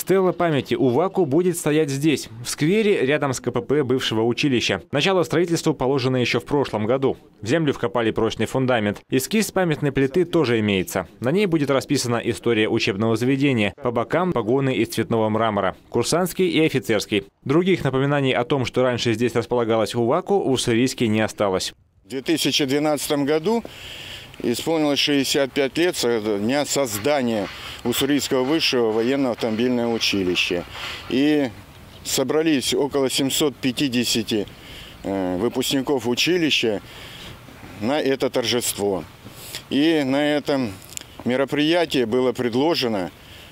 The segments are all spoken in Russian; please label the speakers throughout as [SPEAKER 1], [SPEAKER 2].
[SPEAKER 1] Стела памяти УВАКу будет стоять здесь, в сквере рядом с КПП бывшего училища. Начало строительства положено еще в прошлом году. В землю вкопали прочный фундамент. Эскиз памятной плиты тоже имеется. На ней будет расписана история учебного заведения. По бокам погоны из цветного мрамора. Курсантский и офицерский. Других напоминаний о том, что раньше здесь располагалась УВАКу, в Уссурийске не осталось.
[SPEAKER 2] В 2012 году исполнилось 65 лет со дня создания Уссурийского высшего военно-автомобильного училища. И собрались около 750 выпускников училища на это торжество. И на этом мероприятии было предложено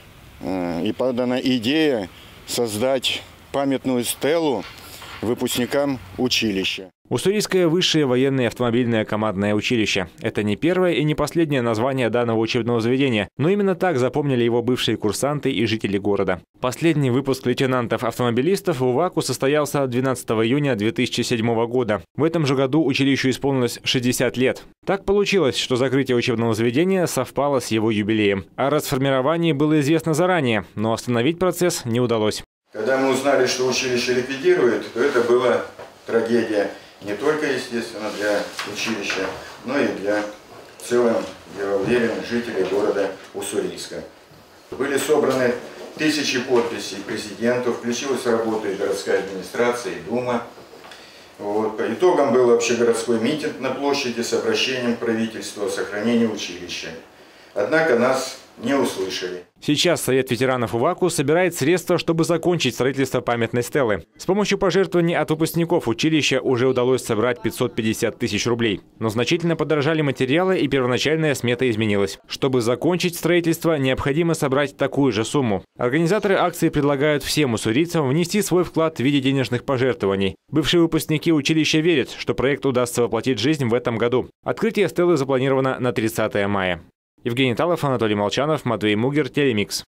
[SPEAKER 2] и подана идея создать памятную стелу выпускникам училища.
[SPEAKER 1] Уссурийское высшее военное автомобильное командное училище. Это не первое и не последнее название данного учебного заведения, но именно так запомнили его бывшие курсанты и жители города. Последний выпуск лейтенантов-автомобилистов в УВАКу состоялся 12 июня 2007 года. В этом же году училищу исполнилось 60 лет. Так получилось, что закрытие учебного заведения совпало с его юбилеем. О расформировании было известно заранее, но остановить процесс не удалось.
[SPEAKER 2] Когда мы узнали, что училище ликвидируют, то это была трагедия не только, естественно, для училища, но и для целом, я уверен, жителей города Уссурийска. Были собраны тысячи подписей президенту, включилась в работу и городская администрация, и Дума. Вот. По итогам был общегородской митинг на площади с обращением к правительству о сохранении училища. Однако нас не услышали.
[SPEAKER 1] Сейчас Совет ветеранов УВАКу собирает средства, чтобы закончить строительство памятной стелы. С помощью пожертвований от выпускников училища уже удалось собрать 550 тысяч рублей. Но значительно подорожали материалы, и первоначальная смета изменилась. Чтобы закончить строительство, необходимо собрать такую же сумму. Организаторы акции предлагают всем уссурийцам внести свой вклад в виде денежных пожертвований. Бывшие выпускники училища верят, что проект удастся воплотить в жизнь в этом году. Открытие стелы запланировано на 30 мая. Евгений Талов, Анатолий Молчанов, Матвей Мугер, Телемикс.